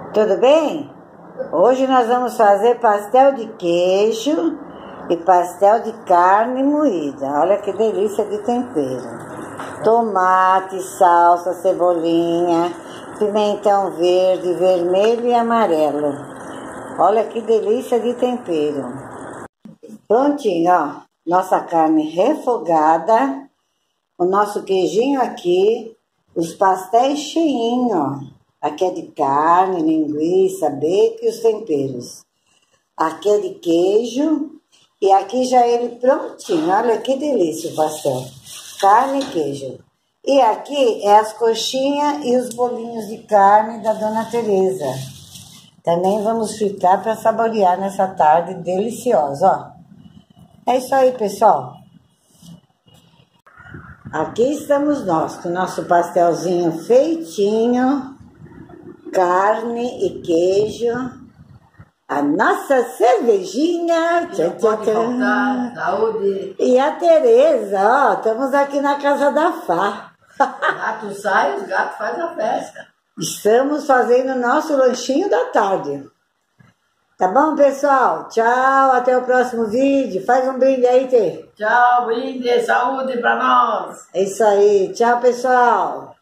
Tudo bem? Hoje nós vamos fazer pastel de queijo e pastel de carne moída. Olha que delícia de tempero. Tomate, salsa, cebolinha, pimentão verde, vermelho e amarelo. Olha que delícia de tempero. Prontinho, ó. Nossa carne refogada, o nosso queijinho aqui, os pastéis cheinhos, ó. Aqui é de carne, linguiça, bacon e os temperos. Aqui é de queijo e aqui já ele prontinho. Olha que delícia o pastel. Carne e queijo. E aqui é as coxinhas e os bolinhos de carne da Dona Teresa. Também vamos fritar para saborear nessa tarde deliciosa, ó. É isso aí, pessoal. Aqui estamos nós com o nosso pastelzinho feitinho. Carne e queijo, a nossa cervejinha, não pode faltar, saúde. E a Tereza, ó, estamos aqui na casa da Fá. O gato sai, os gatos fazem a festa. Estamos fazendo o nosso lanchinho da tarde. Tá bom, pessoal? Tchau, até o próximo vídeo. Faz um brinde aí, Tê. Tchau, brinde, saúde pra nós. É isso aí, tchau, pessoal.